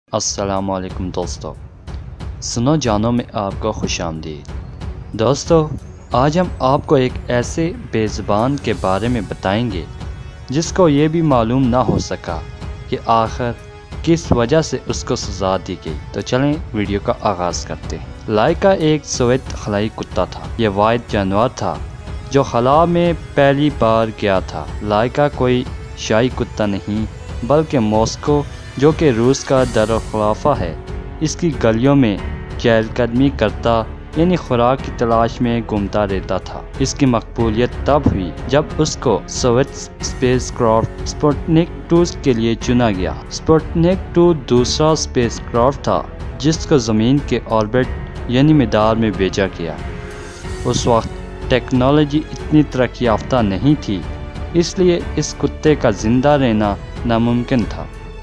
अस्सलाम वालेकुम दोस्तों, सुनो जानों में आपको खुश आमदीद। दोस्तों, आज हम आपको एक ऐसे बेज़ुबान के बारे में बताएंगे जिसको ये भी मालूम ना हो सका कि आखिर किस वजह से उसको सज़ा दी गई। तो चलें वीडियो का आगाज़ करते हैं। लाइका एक सोवियत खलाई कुत्ता था। यह वाहिद जानवर था जो खला में पहली बार गया था। लाइका कोई शाही कुत्ता नहीं बल्कि मॉस्को, जो कि रूस का दारुल-खिलाफा है, इसकी गलियों में चहलकदमी करता यानी खुराक की तलाश में घूमता रहता था। इसकी मकबूलियत तब हुई जब उसको सोवियत स्पेसक्राफ्ट स्पुटनिक 2 के लिए चुना गया। स्पुटनिक 2 दूसरा स्पेसक्राफ्ट था जिसको ज़मीन के ऑर्बिट यानी मैदार में भेजा गया। उस वक्त टेक्नोलॉजी इतनी तरक्की याफ्ता नहीं थी, इसलिए इस कुत्ते का ज़िंदा रहना नामुमकिन था।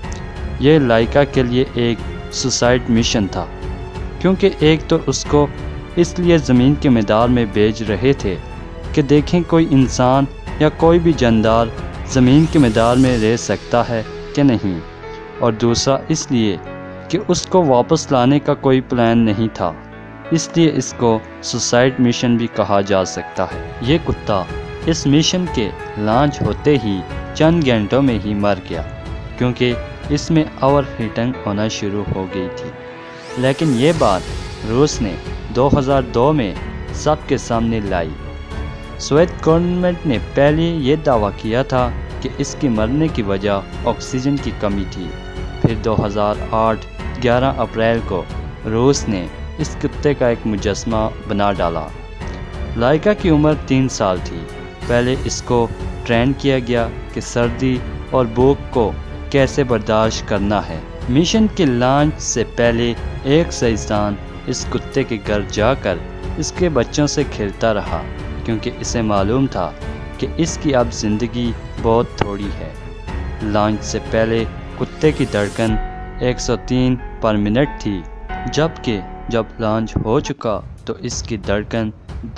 यह लाइका के लिए एक सुसाइड मिशन था, क्योंकि एक तो उसको इसलिए ज़मीन के मैदार में भेज रहे थे कि देखें कोई इंसान या कोई भी जानदार ज़मीन के मैदार में रह सकता है कि नहीं, और दूसरा इसलिए कि उसको वापस लाने का कोई प्लान नहीं था, इसलिए इसको सुसाइड मिशन भी कहा जा सकता है। ये कुत्ता इस मिशन के लॉन्च होते ही चंद घंटों में ही मर गया, क्योंकि इसमें ओवर हीटिंग होना शुरू हो गई थी। लेकिन ये बात रूस ने 2002 में सबके सामने लाई। सोवियत गवर्नमेंट ने पहले ये दावा किया था कि इसकी मरने की वजह ऑक्सीजन की कमी थी। फिर 2008 11 अप्रैल को रूस ने इस कुत्ते का एक मुजस्मा बना डाला। लाइका की उम्र 3 साल थी। पहले इसको ट्रेन किया गया कि सर्दी और भूख को कैसे बर्दाश्त करना है। मिशन के लॉन्च से पहले एक साइंसदान इस कुत्ते के घर जाकर इसके बच्चों से खेलता रहा, क्योंकि इसे मालूम था कि इसकी अब ज़िंदगी बहुत थोड़ी है। लॉन्च से पहले कुत्ते की धड़कन 103 पर मिनट थी, जबकि जब लॉन्च हो चुका तो इसकी धड़कन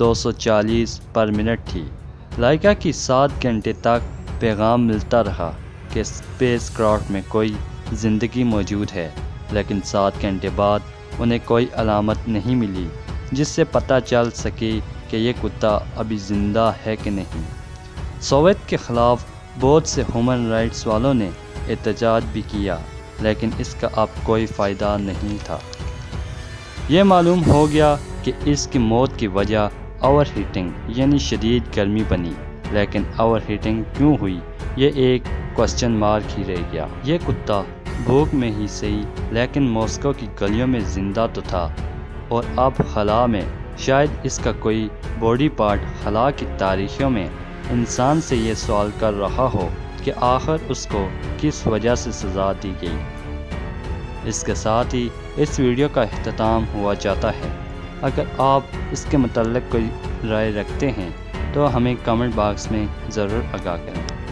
240 पर मिनट थी। लाइका की 7 घंटे तक पैगाम मिलता रहा कि स्पेसक्राफ्ट में कोई ज़िंदगी मौजूद है, लेकिन 7 घंटे बाद उन्हें कोई अलामत नहीं मिली जिससे पता चल सके कि ये कुत्ता अभी ज़िंदा है कि नहीं। सोवियत के ख़िलाफ़ बहुत से ह्यूमन राइट्स वालों ने एहतजाज भी किया, लेकिन इसका अब कोई फ़ायदा नहीं था। ये मालूम हो गया कि इसकी मौत की वजह ओवर हीटिंग यानी शदीद गर्मी बनी, लेकिन ओवर हीटिंग क्यों हुई ये एक क्वेश्चन मार्क ही रह गया। ये कुत्ता भूख में ही सही, लेकिन मॉस्को की गलियों में ज़िंदा तो था, और अब खला में शायद इसका कोई बॉडी पार्ट खला की तारीखों में इंसान से ये सवाल कर रहा हो कि आखिर उसको किस वजह से सज़ा दी गई। इसके साथ ही इस वीडियो का इख्तिताम हुआ जाता है। अगर आप इसके मुतल्लिक़ कोई राय रखते हैं तो हमें कमेंट बॉक्स में ज़रूर आगाह करें।